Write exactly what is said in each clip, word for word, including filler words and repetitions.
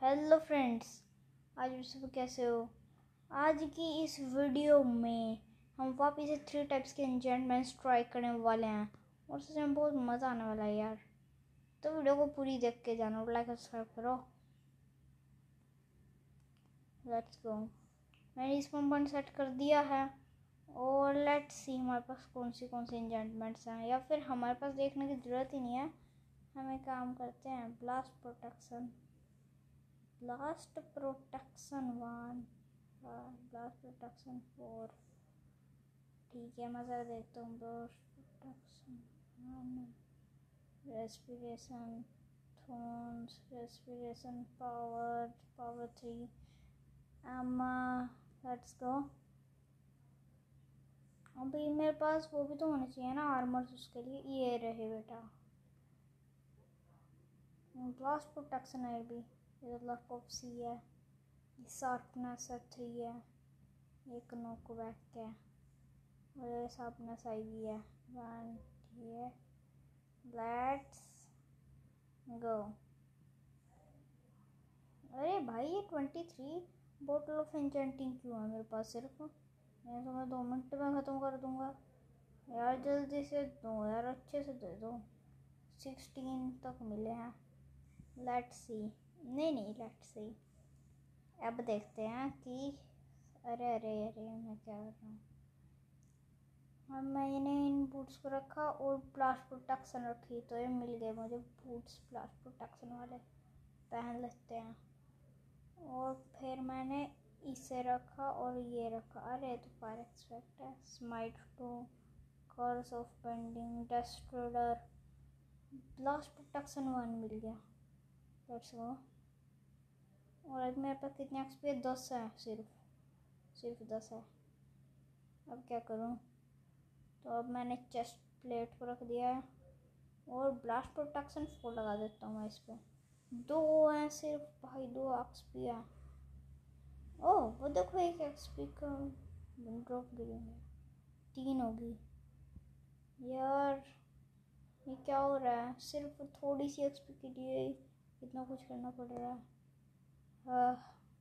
Hello friends, आज आप सब कैसे हो। आज की इस वीडियो में हम वापस से थ्री टाइप्स के एन्चेंटमेंट्स ट्राई करने वाले हैं और सच में बहुत मज़ा आने वाला है यार। तो वीडियो को पूरी देख के जाना और लाइक और सब्सक्राइब करो। Let's go. मैंने इस पॉइंट सेट कर दिया है और लेट्स सी हमारे पास कौन सी कौन सी एन्चेंटमेंट्स हैं, या फिर हमारे पास देखने की ज़रूरत ही नहीं है। हमें काम करते हैं blast protection blast protection one, blast protection four. ठीक है, मैं ज़रा देखता हूँ। Blast protection one, respiration thorns, respiration power, power three. एमा लेट्स गो। अभी मेरे पास वो भी तो होना चाहिए ना, आर्मर्स। उसके लिए ये रहे बेटा, ब्लास्ट प्रोटेक्शन है भी। ये लक ऑफ सी है, शार्पनेस है थ्री है, एक नोक बैक है और ये शार्पनेस आई भी है वन। ठीक है, लेट्स गो। अरे भाई, ये twenty three bottle of enchanting क्यों है मेरे पास सिर्फ? मैं तो मैं दो मिनट में ख़त्म कर दूंगा यार। जल्दी से दो यार, अच्छे से दे दो। सिक्सटीन तक मिले हैं। Let's see. नहीं नहीं लेट्स सी। अब देखते हैं कि अरे अरे अरे मैं क्या कर रहा हूँ। अब मैंने इन बूट्स को रखा और ब्लास्ट प्रोटेक्शन रखी, तो ये मिल गए मुझे बूट्स ब्लास्ट प्रोटेक्शन वाले। पहन लेते हैं। और फिर मैंने इसे रखा और ये रखा। अरे तो फायर एक्सपेक्ट है, smite two, curse of bending, destroyer, blast protection one मिल गया। Let's go. और अब मेरे पास कितने एक्सपी? दस है, सिर्फ सिर्फ दस है। अब क्या करूँ? तो अब मैंने चेस्ट प्लेट को रख दिया है और ब्लास्ट प्रोटेक्शन फोर लगा देता हूँ मैं इस पर। दो हैं सिर्फ भाई, दो एक्सपी है। ओह वो देखो, एक एक्सपी का ड्रॉप गिरेंगे, तीन होगी यार। ये क्या हो रहा है? सिर्फ थोड़ी सी एक्सपी के लिए इतना कुछ करना पड़ रहा है। हाँ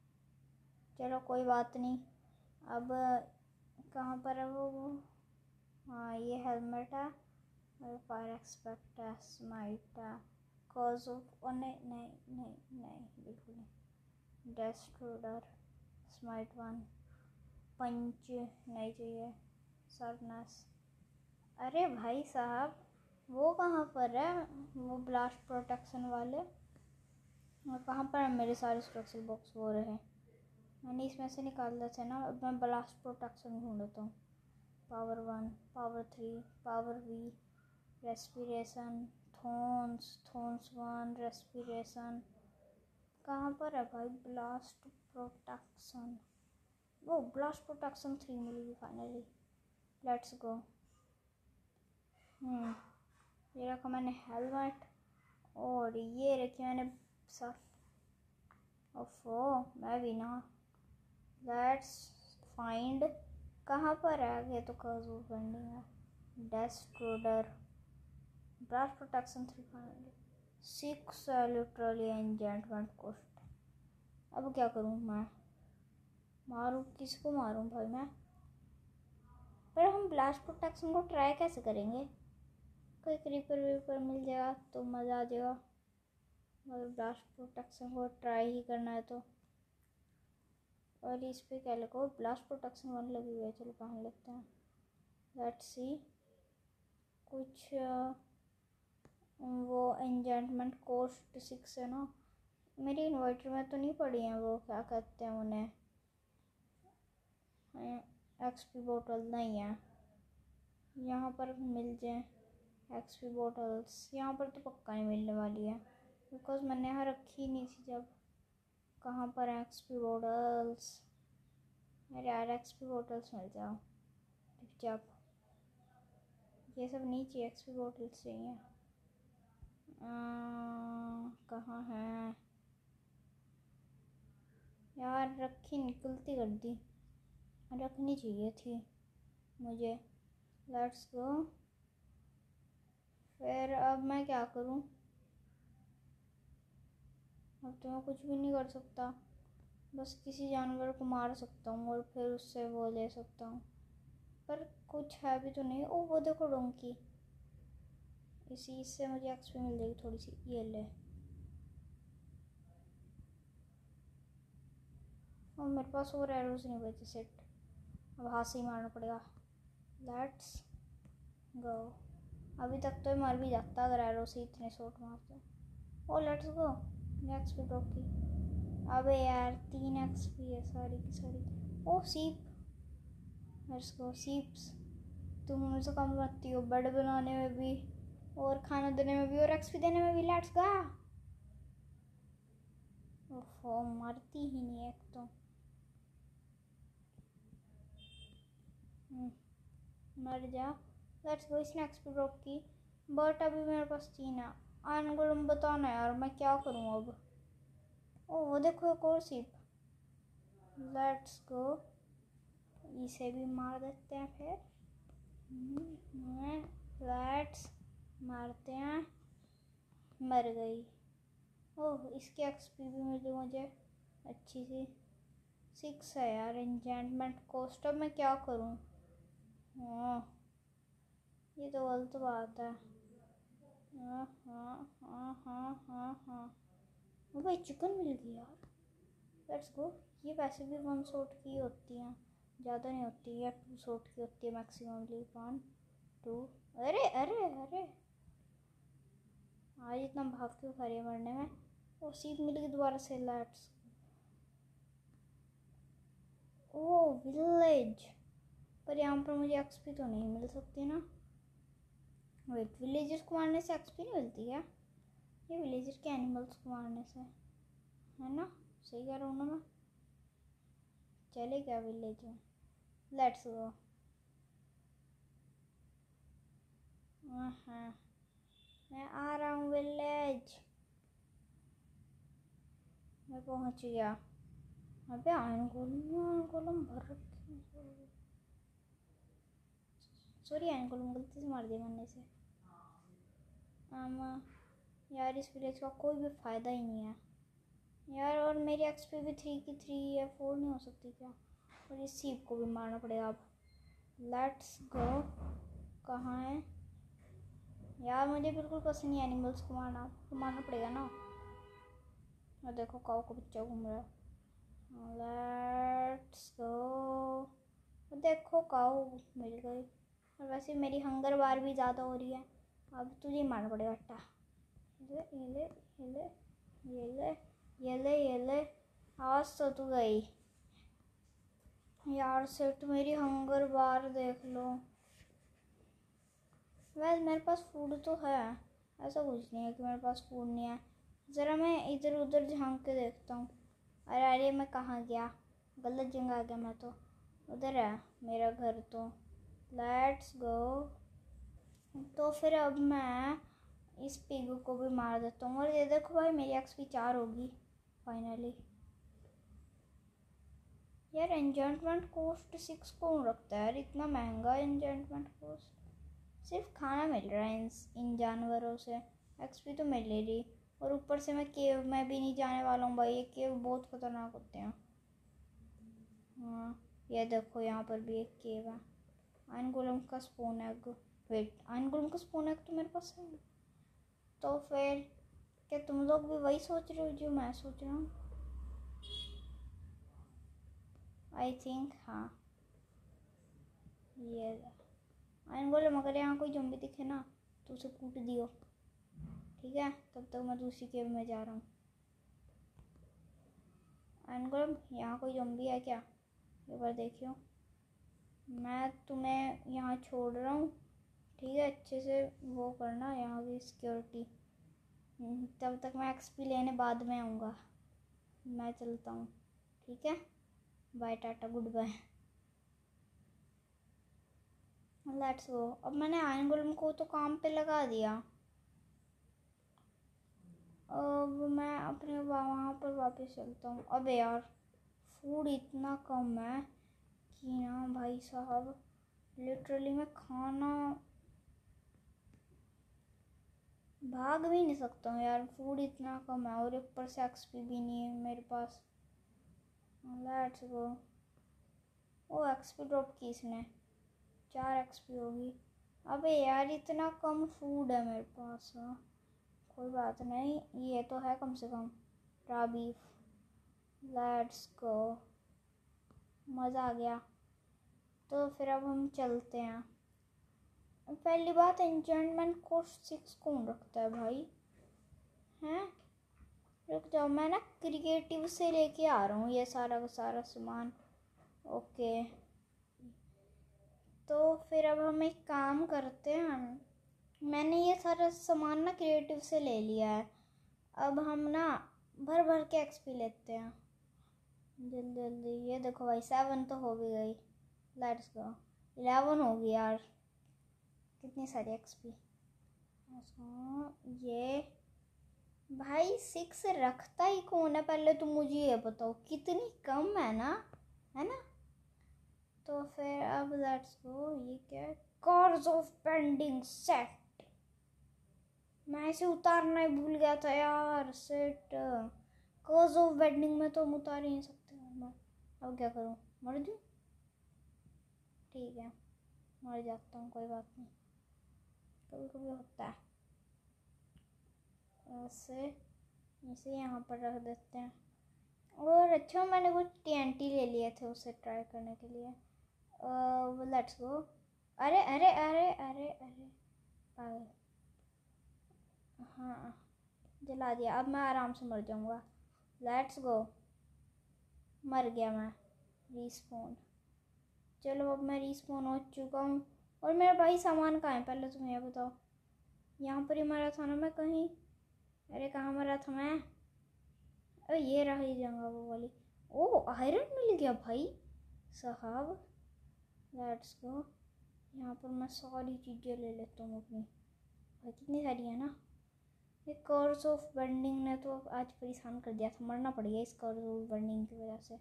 चलो कोई बात नहीं। अब कहाँ पर है वो? हाँ ये हेलमेट है और फायर एक्सपेक्ट है, स्माइट है, कॉज ऑफ, और नहीं नहीं नहीं नहीं बिल्कुल नहीं, डेस्ट्रॉयर, स्माइट वन, पंच नहीं चाहिए, शार्पनेस। अरे भाई साहब, वो कहाँ पर है वो ब्लास्ट प्रोटेक्शन वाले? और कहाँ पर है मेरे सारे स्ट्रक्चर बॉक्स? वो रहे, मैंने इसमें से निकाल दिया था ना। अब मैं ब्लास्ट प्रोटेक्शन ढूंढता हूँ। Power one, power three, power V, respiration thorns, thorns one, respiration. कहाँ पर है भाई ब्लास्ट प्रोटेक्शन? वो ब्लास्ट प्रोटेक्शन थ्री मिल गई फाइनली। Let's go. हम्म ये रखा मैंने हेलमेट और ये रखी मैंने सर। ओफो मैं भी ना। लेट्स फाइंड कहाँ पर है आगे। तो कर्व बेंडिंग है, destroyer, blast protection three finally. Six literally enchantment cost. अब क्या करूँ मैं? मारूँ किसको? मारूँ भाई मैं? पर हम ब्लास्ट प्रोटेक्शन को ट्राई कैसे करेंगे? कोई क्रीपर वीपर मिल जाएगा तो मज़ा आ जाएगा। मतलब ब्लास्ट प्रोटेक्शन को ट्राई ही करना है तो। और इस पे क्या लिखो? ब्लास्ट प्रोटेक्शन वन लगी हुई है। चलो पहन लेते हैं। Let's see. कुछ वो एन्चेंटमेंट कॉस्ट सिक्स है ना। मेरी इन्वर्टर में तो नहीं पड़ी हैं वो, क्या कहते हैं उन्हें, एक्सपी बोतल नहीं है। यहाँ पर मिल जाए एक्सपी बोतल्स, यहाँ पर तो पक्का नहीं मिलने वाली है बिकॉज मैंने यहाँ रखी नहीं थी जब। कहाँ पर है एक्सपी बोतल्स? मेरे यार एक्सपी बोतल्स मिल जाओ चुपचाप। ये सब नहीं चाहिए, एक्सपी बोतल्स चाहिए। कहाँ है यार? रखी नहीं, गलती कर दी, रखनी चाहिए थी मुझे। Let's go. फिर अब मैं क्या करूं? अब तो मैं कुछ भी नहीं कर सकता, बस किसी जानवर को मार सकता हूँ और फिर उससे वो ले सकता हूँ, पर कुछ है भी तो नहीं। ओ वो देखो डोंकी, इसी से मुझे एक्सपी मिल जाएगी थोड़ी सी। ये ले, और मेरे पास और एरोज नहीं बचे सेट, अब हाथ से ही मारना पड़ेगा। Let's go. अभी तक तो मर भी जाता अगर एरो से इतने शॉट मारते। ओ लेट्स गो, एक्सपी ड्रॉप की। अबे यार तीन एक्सपी है सारी की सारी। ओ सीप, लेट्स गो सीप्स। तुम मुझसे कम रखती हो बेड बनाने में भी और खाना देने में भी और एक्सपी देने में भी। Let's go. ओफो मरती ही नहीं एक तो। मर जा। लेट्स गो, इसने एक्सपी ड्रॉप की, बट अभी मेरे पास तीन है। आयरन गोलम बताना यार मैं क्या करूँ अब। ओ वो देखो एक और सीप। लेट्स गो, इसे भी मार देते हैं फिर। लेट्स मारते हैं। मर गई। ओह इसकी एक्सपी भी मिली मुझे अच्छी सी, सिक्स है यार एन्चेंटमेंट कॉस्ट। अब मैं क्या करूँ? हाँ ये तो गलत बात है। हाँ हाँ हाँ हाँ हाँ हाँ ओ भाई चिकन मिल गई यार। Let's go. ये वैसे भी वन शॉट की होती हैं, ज़्यादा नहीं होती है, टू शॉट की होती है मैक्सिममली। One two. अरे अरे अरे आज इतना भाग क्यों खा रही है मरने में। वो सीप मिल गई दोबारा से। लेट्स ओ विलेज, पर यहाँ पर मुझे एक्सपी तो नहीं मिल सकती ना। वेट, विलेजर्स को मारने से एक्सपी नहीं मिलती क्या? ये विलेजर के एनिमल्स को मारने से है ना? सही कह रहा हूँ ना मैं? चले क्या विलेज में? Let's go. हाँ मैं आ रहा हूँ विलेज। मैं पहुँच गया। अबे आयरन गोलम आयरन गोलम भर रखे। सॉरी आयरन गोलम गलती से मार दिया मैंने से। आमा यार इस विलेज का कोई भी फ़ायदा ही नहीं है यार। और मेरी एक्सपी भी थ्री की थ्री है, फोर नहीं हो सकती क्या? और इस सीप को भी मारना पड़ेगा अब। Let's go. कहाँ है यार? मुझे बिल्कुल पसंद नहीं एनिमल्स को मारना, तो मारना पड़ेगा ना। और देखो काऊ का बच्चा घूम रहा है। Let's go. देखो काऊ मिल गई। और वैसे मेरी हंगर बार भी ज़्यादा हो रही है। अब तुझे मारना पड़ेगा अट्टा। ये ले ये ले ये ले ये ले ये ले। आज तो तू गई यार। सेट मेरी हंगर बार देख लो। वैसे मेरे पास फूड तो है, ऐसा कुछ नहीं है कि मेरे पास फूड नहीं है। ज़रा मैं इधर उधर झांक के देखता हूँ। अरे अरे मैं कहाँ गया? गलत जगह आ गया मैं तो। उधर है मेरा घर तो। Let's go. तो फिर अब मैं इस पिग को भी मार देता हूँ। और ये देखो भाई मेरी एक्सपी चार होगी फाइनली। यार एन्चेंटमेंट कॉस्ट सिक्स कौन रखता है यार? इतना महंगा एन्चेंटमेंट कॉस्ट। सिर्फ खाना मिल रहा है इन इन जानवरों से, एक्सपी तो मिल ही रही। और ऊपर से मैं केव में भी नहीं जाने वाला हूँ भाई, ये केव बहुत खतरनाक होते हैं। हाँ ये देखो यहाँ पर भी एक केव है। आयरन गोलम का spawn egg. Wait, iron golem का स्पोन एग तो मेरे पास है। तो फिर क्या तुम लोग भी वही सोच रहे हो जो मैं सोच रहा हूँ? आई थिंक हाँ। ये आयरन गोलम अगर यहाँ कोई ज़ॉम्बी दिखे ना तो उसे कूट दियो, ठीक है? तब तक मैं दूसरी केव में जा रहा हूँ। आयरन गोलम यहाँ कोई ज़ॉम्बी है क्या? एक बार देखियो। मैं तुम्हें यहाँ छोड़ रहा हूँ, ठीक है? अच्छे से वो करना यहाँ की सिक्योरिटी। तब तक मैं एक्सपी लेने बाद में आऊँगा। मैं चलता हूँ, ठीक है? Bye tata good bye. Let's go. अब मैंने आयरन गोलम को तो काम पे लगा दिया। अब मैं अपने वहाँ पर वापस चलता हूँ। अब यार फूड इतना कम है कि ना भाई साहब, लिटरली मैं खाना भाग भी नहीं सकता हूँ यार, फूड इतना कम है और ऊपर से एक्सपी भी नहीं है मेरे पास। Let's go. ओ एक्सपी ड्रॉप की इसने, चार एक्सपी होगी। अबे यार इतना कम फूड है मेरे पास। कोई बात नहीं, ये तो है कम से कम रा बीफ। लेट्स गो, मज़ा आ गया। तो फिर अब हम चलते हैं। पहली बात, एन्चेंटमेंट कोर्स सिक्स कौन रखता है भाई? हैं, रुक जाओ, मैं ना क्रिएटिव से लेके आ रहा हूँ ये सारा का सारा सामान। ओके, तो फिर अब हम एक काम करते हैं। मैंने ये सारा सामान ना क्रिएटिव से ले लिया है। अब हम ना भर भर के एक्सपी लेते हैं जल्दी जल्दी। ये देखो भाई, सेवन तो हो भी गई। लेट्स गो, इलेवन होगी यार, कितनी सारी एक्सपी। ये भाई सिक्स रखता ही कौन है? पहले तो मुझे ये बताओ, कितनी कम है ना, है ना? तो फिर अब लेट्स गो। ये क्या है? Cars of pending set. मैं इसे उतारना ही भूल गया था यार। सेट कार्स ऑफ वेडिंग में तो हम उतार ही नहीं सकते। अब क्या करूं, मर दूं? ठीक है, मर जाता हूँ, कोई बात नहीं, कभी कभी होता है। ऐसे इसे यहाँ पर रख देते हैं। और अच्छा, मैंने कुछ टीएनटी ले लिए थे उसे ट्राई करने के लिए। Let's go. अरे अरे अरे अरे अरे पागल, हाँ जला दिया। अब मैं आराम से मर जाऊँगा। लेट्स गो, मर गया मैं। रीस्पॉन। चलो अब मैं रीस्पॉन हो चुका हूँ। और मेरा भाई सामान कहाँ है पहले तुम ये बताओ। यहाँ पर ही मरा था ना मैं कहीं? अरे कहाँ मरा था मैं? अरे ये रहा ही जगह वो वाली। ओह आयरन मिल गया भाई साहब। Let's go. यहाँ पर मैं सारी चीज़ें ले लेता हूँ अपनी। भाई कितनी सारी है ना। ये कर्स ऑफ बर्निंग ने तो आज परेशान कर दिया था, मरना पड़ गया इस कर्स ऑफ बर्निंग की वजह से।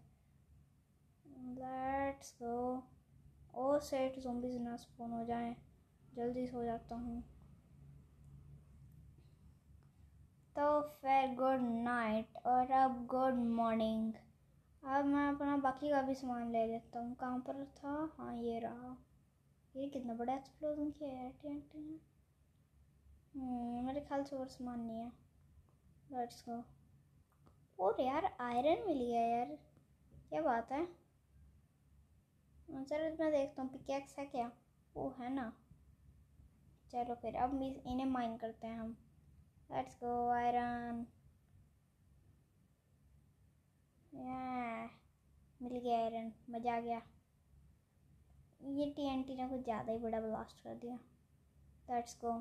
Let's go. और सेट ज़ॉम्बीज़ ना स्पॉन हो जाएं, जल्दी सो जाता हूँ। तो फिर गुड नाइट और अब गुड मॉर्निंग। अब मैं अपना बाकी का भी सामान ले लेता हूँ। कहाँ पर था? हाँ ये रहा। ये कितना बड़ा एक्सप्लोजन किया है टीएनटी ने। हम्म मेरे ख्याल से और सामान नहीं है। Let's go. और यार आयरन मिल गया यार, क्या बात है। चलो मैं देखता हूँ पिकेक्स है क्या। वो है ना। चलो फिर अब इन्हें माइन करते हैं हम। Let's go iron. मिल गया आयरन, मज़ा आ गया। ये टीएनटी ने कुछ ज़्यादा ही बड़ा ब्लास्ट कर दिया। Let's go.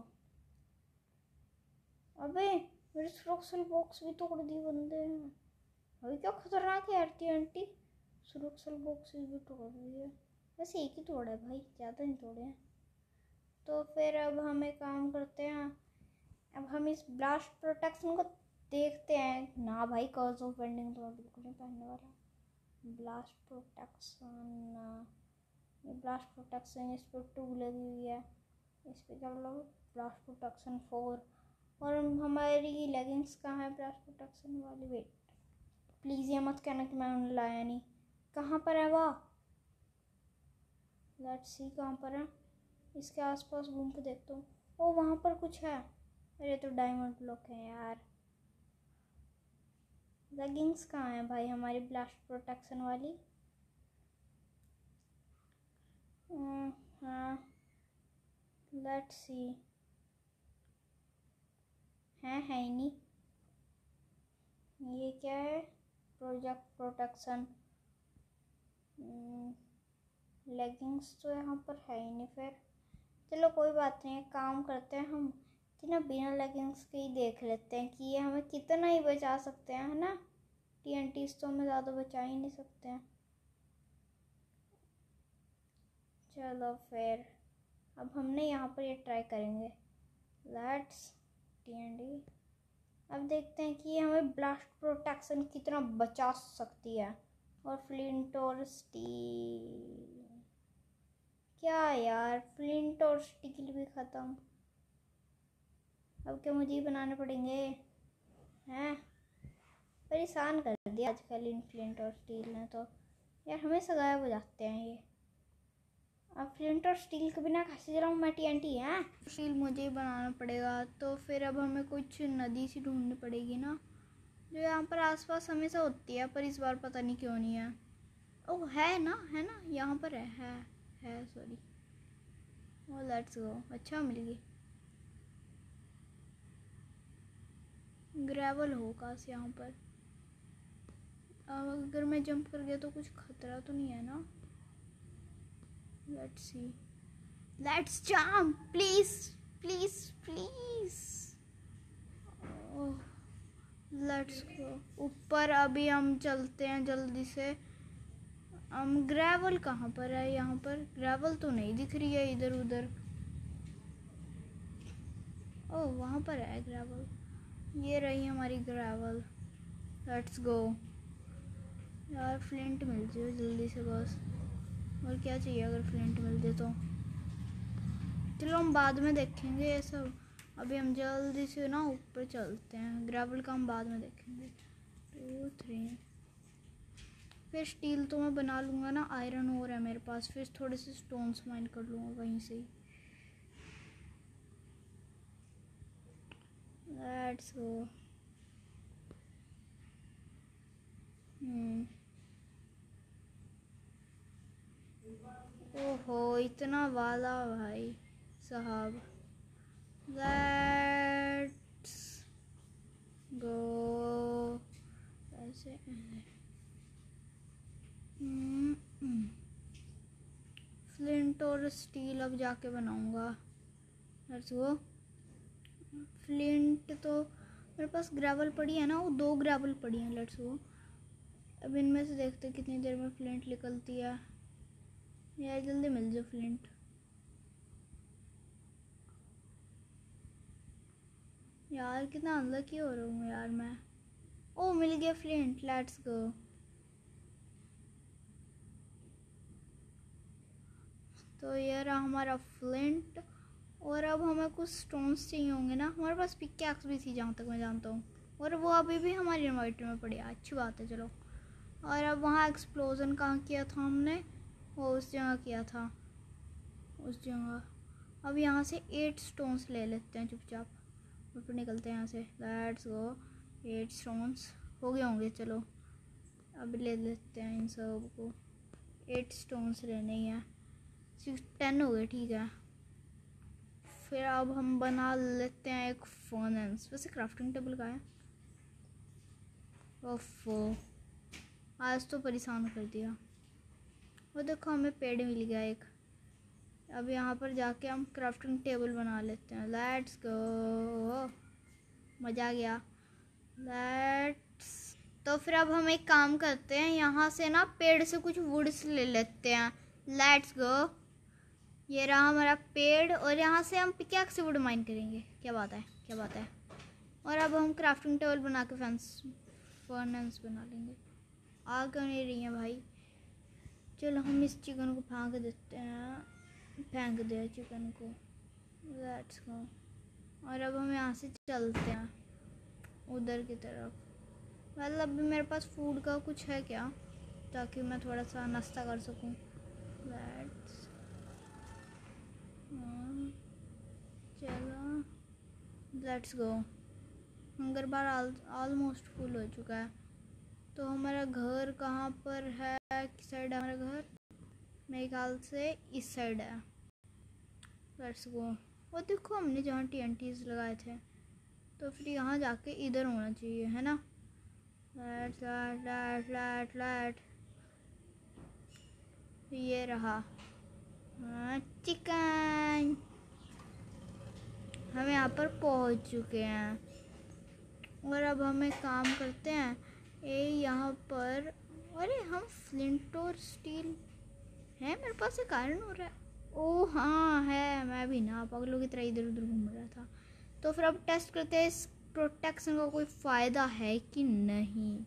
अबे मेरे सुरक्षल बॉक्स भी तोड़ दिए बंदे हैं। अभी क्या खतरनाक है यार टीएनटी। सुरक्षल बॉक्स भी तोड़ दिए। बस एक ही तोड़ा है भाई, ज़्यादा नहीं तोड़े हैं। तो फिर अब हम एक काम करते हैं। अब हम इस ब्लास्ट प्रोटेक्शन को देखते हैं ना भाई। कर्स ऑफ बेंडिंग तो मैं बिल्कुल नहीं पहनने वाला। ब्लास्ट प्रोटेक्शन, ये ब्लास्ट प्रोटेक्शन इस पर टू लगी हुई है। इस पर क्या बोला? Blast protection four. और हमारी लेगिंग्स कहाँ है ब्लास्ट प्रोटेक्शन वाली? वेट प्लीज़ ये मत कहना कि मैंने लाया नहीं। कहाँ पर है वो? लेट्स सी कहाँ पर है। इसके आसपास घूम के देखता हूँ। ओ वहाँ पर कुछ है। अरे तो डायमंड ब्लॉक है यार। लेगिंग्स कहाँ है भाई हमारी ब्लास्ट प्रोटेक्शन वाली? हाँ लेट्स सी। है है ही नहीं। ये क्या है? Project protection. लेगिंग्स तो यहाँ पर है ही नहीं। फिर चलो कोई बात नहीं, काम करते हैं हम कि ना बिना लेगिंग्स के ही देख लेते हैं कि ये हमें कितना ही बचा सकते हैं, है ना। टीएनटीज तो हमें ज़्यादा बचा ही नहीं सकते हैं। चलो फिर अब हमने यहाँ पर ये ट्राई करेंगे। Let's TNT. अब देखते हैं कि ये हमें ब्लास्ट प्रोटेक्शन कितना बचा सकती है। और फ्लिंट और स्टील, क्या यार फ्लिंट और स्टील भी ख़त्म। अब क्या मुझे ही बनाने पड़ेंगे हैं? परेशान कर दिया आजकल इन फ्लिंट और स्टील ने तो यार, हमेशा गायब हो जाते हैं ये। अब फ्लिंट और स्टील के बिना कैसे चलाऊँ मैं टीएनटी हैं? स्टील मुझे ही बनाना पड़ेगा, तो फिर अब हमें कुछ नदी सी ढूंढनी पड़ेगी ना, जो यहाँ पर आसपास हमेशा होती है, पर इस बार पता नहीं क्यों नहीं है। ओह है ना, है ना, यहाँ पर है है है सॉरी। Oh let's go. अच्छा मिल गई। ग्रेवल होगा यहाँ पर। अब अगर मैं जंप कर गया तो कुछ खतरा तो नहीं है ना? Let's see, let's jump please please please. Let's go ऊपर। अभी हम चलते हैं जल्दी से। हम ग्रेवल कहाँ पर है? यहाँ पर ग्रेवल तो नहीं दिख रही है इधर उधर। ओह वहाँ पर है ग्रेवल। ये रही हमारी ग्रेवल। Let's go. यार फ्लिंट मिल जाए जल्दी से बस। और क्या चाहिए अगर फ्लिंट मिल जाए तो? चलो हम बाद में देखेंगे ये सब। अभी हम जल्दी से ना ऊपर चलते हैं। ग्रेवल का हम बाद में देखेंगे। To three. फिर स्टील तो मैं बना लूँगा ना, आयरन और है मेरे पास। फिर थोड़े से स्टोन्स माइन कर लूँगा वहीं से ही। Let's go. हम्म ओहो इतना वाला भाई साहब। Let's go. ऐसे फ्लिंट और स्टील अब जाके बनाऊंगा। Let's go. फ्लिंट तो मेरे पास ग्रेवल पड़ी है ना, वो दो ग्रेवल पड़ी हैं। Let's go. अब इनमें से देखते कितनी देर में फ्लिंट निकलती है। यार जल्दी मिल जाओ फ्लिंट। यार कितना अनलकी हो रहा हूँ यार मैं। ओ मिल गया फ्लिंट। Let's go. तो ये रहा हमारा फ्लिंट। और अब हमें कुछ स्टोन्स चाहिए होंगे ना। हमारे पास पिकैक्स भी थी जहाँ तक मैं जानता हूँ, और वो अभी भी हमारी इन्वाइटर में पड़ी है। अच्छी बात है चलो। और अब वहाँ एक्सप्लोजन कहाँ किया था हमने? वो उस जगह किया था, उस जगह। अब यहाँ से एट स्टोन्स ले लेते हैं चुपचाप और फिर निकलते हैं यहाँ से। Let's go. एट स्टोन्स हो गए होंगे। चलो अब ले लेते हैं इन सब को। एट स्टोन्स लेने ही हैं। सिक्स टेन हो गए, ठीक है। फिर अब हम बना लेते हैं एक फर्नेस। वैसे क्राफ्टिंग टेबल का है। ओफो आज तो परेशान कर दिया। वो देखो हमें पेड़ मिल गया एक। अब यहाँ पर जाके हम क्राफ्टिंग टेबल बना लेते हैं। Let's go. मज़ा आ गया। लेट्स। तो फिर अब हम एक काम करते हैं, यहाँ से ना पेड़ से कुछ वुड्स ले लेते हैं। Let's go. ये रहा हमारा पेड़, और यहाँ से हम पिकैक्स से वुड माइन करेंगे। क्या बात है, क्या बात है। और अब हम क्राफ्टिंग टेबल बना के फेंस फर्नेस बना लेंगे। आग क्यों नहीं रही है भाई? चलो हम इस चिकन को फेंक देते हैं। फेंक दिया चिकन को। Let's go. और अब हम यहाँ से चलते हैं उधर की तरफ। वेल अभी मेरे पास फूड का कुछ है क्या, ताकि मैं थोड़ा सा नाश्ता कर सकूँ? लेट्स चलो let's go. Hunger bar almost full हो चुका है। तो हमारा घर कहाँ पर है? किस साइड है हमारा घर? मेरे ख्याल से इस साइड है। Let's go. वो देखो हमने जहाँ टीएनटीज लगाए थे, तो फिर यहाँ जाके इधर होना चाहिए, है ना? लेट लेट लेट लेट ये रहा चिकन। हम यहाँ पर पहुँच चुके हैं। और अब हम एक काम करते हैं, ये यहाँ पर। अरे हम फ्लिंट और स्टील है मेरे पास। एक आयरन हो रहा है। ओह हाँ है। मैं भी ना पागलों की तरह इधर उधर घूम रहा था। तो फिर अब टेस्ट करते हैं इस प्रोटेक्शन का कोई फ़ायदा है कि नहीं।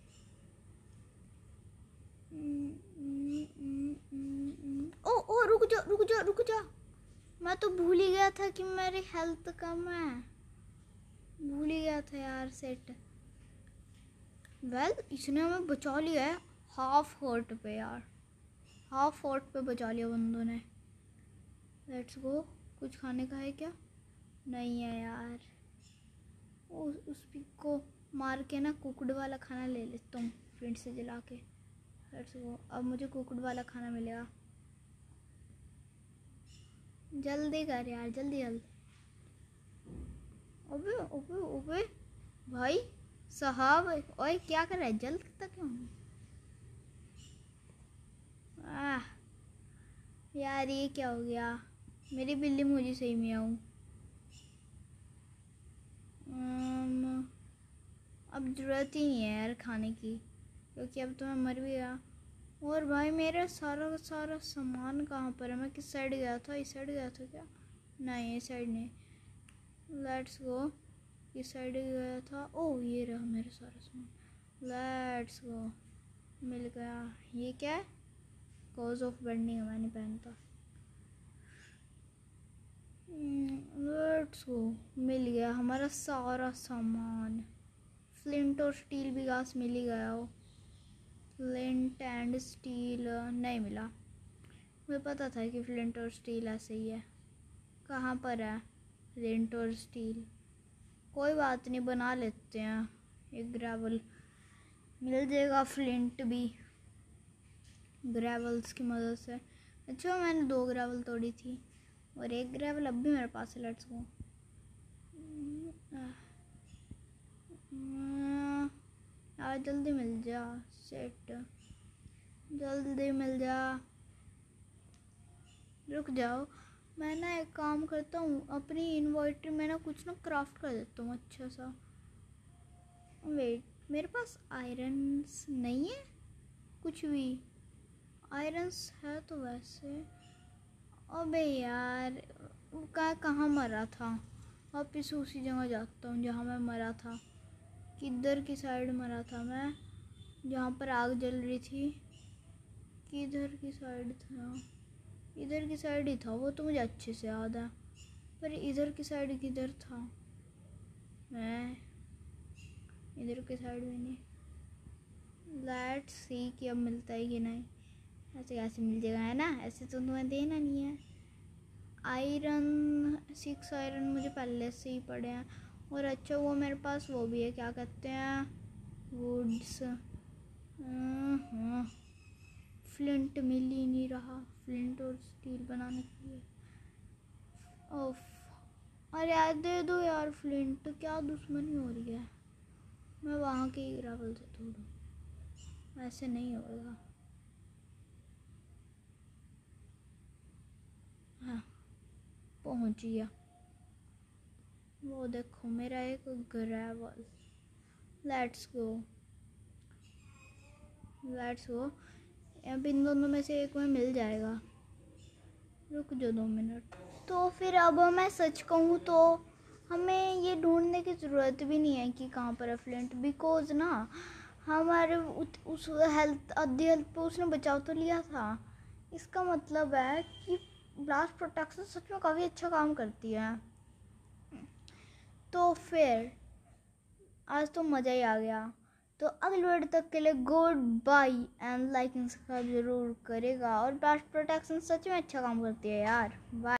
ओ ओ रुक जा रुक जा रुक जा। मैं तो भूल ही गया था कि मेरी हेल्थ कम है। भूल ही गया था यार सेट। वेल well, इसने हमें बचा लिया है हाफ हॉट पे यार, हाफ हॉट पे बचा लिया बंदों ने। Let's go. कुछ खाने का है क्या? नहीं है यार। उस उस पिक को मार के ना कुकड़ वाला खाना ले लेता हूँ फ्रेंड से जला के। Let's go. अब मुझे कुकड़ वाला खाना मिलेगा। जल्दी कर यार, जल्दी जल्दी। ओबे ओबे ओबे भाई साहब, ओए क्या कर रहा है? जल्द तक क्यों? आह यार ये क्या हो गया? मेरी बिल्ली मुझे सही में आऊँ। अब ज़रूरत ही नहीं है यार खाने की, क्योंकि अब तो मैं मर भी गया। और भाई मेरा सारा का सारा सामान कहाँ पर है? मैं किस साइड गया था? इस साइड गया था क्या? नहीं, इस साइड नहीं। Let's go. इस साइड गया था। ओह ये रहा मेरा सारा सामान। Let's go. मिल गया। ये क्या है? कॉज ऑफ बेंडिंग है, मैंने पहनता। Let's go. मिल गया हमारा सारा सामान। फ्लिंट और स्टील भी घास मिल ही गया हो। फ्लिंट एंड स्टील नहीं मिला। मुझे पता था कि फ्लिंट और स्टील ऐसे ही है। कहाँ पर है फ्लिंट और स्टील? कोई बात नहीं, बना लेते हैं एक ग्रेवल। मिल जाएगा फ्लिंट भी ग्रेवल्स की मदद से। अच्छा मैंने दो ग्रेवल तोड़ी थी और एक ग्रेवल अब भी मेरे पास है। Let's go. यार जल्दी मिल जा सेट, जल्दी मिल जा। रुक जाओ, मैं ना एक काम करता हूँ, अपनी इन्वर्टर में ना कुछ ना क्राफ्ट कर देता हूँ अच्छा सा। वेट, मेरे पास आयरन्स नहीं है कुछ भी। आयरन्स है तो वैसे। अबे यार का कहाँ मरा था? वापिस उसी जगह जाता हूँ जहाँ मैं मरा था। किधर की साइड मरा था मैं? जहाँ पर आग जल रही थी। किधर की साइड था? इधर की साइड ही था, वो तो मुझे अच्छे से याद है। पर इधर की साइड किधर था? मैं इधर की साइड में नहीं। लेट्स सी कि अब मिलता है कि नहीं। ऐसे कैसे मिल जाएगा, है ना? ऐसे तो तुम्हें देना नहीं है। आयरन सिक्स आयरन मुझे पहले से ही पड़े हैं। और अच्छा वो मेरे पास वो भी है, क्या कहते हैं, वुड्स। हाँ फ्लिंट मिल ही नहीं रहा, फ्लिंट और स्टील बनाने के लिए। ओफ, अरे यार दे दो यार फ्लिंट, क्या दुश्मनी हो रही है? मैं वहाँ के ही ग्रेवल से तोड़ूँ, ऐसे नहीं होगा। हाँ पहुँच गया। वो देखो मेरा एक gravel. Let's go, let's go. अब इन दोनों में से एक में मिल जाएगा। रुक जाओ दो मिनट। तो फिर अब मैं सच कहूँ तो हमें ये ढूंढने की ज़रूरत भी नहीं है कि कहाँ पर है फ्लिंट, बिकॉज ना हमारे उस हेल्थ आधी हेल्थ पे उसने बचाव तो लिया था। इसका मतलब है कि ब्लास्ट प्रोटेक्शन सच में काफ़ी अच्छा काम करती है। तो फिर आज तो मज़ा ही आ गया। तो अगले वीडियो तक के लिए good bye and like and subscribe जरूर करेगा। और ब्लास्ट प्रोटेक्शन सच में अच्छा काम करती है यार। बाय।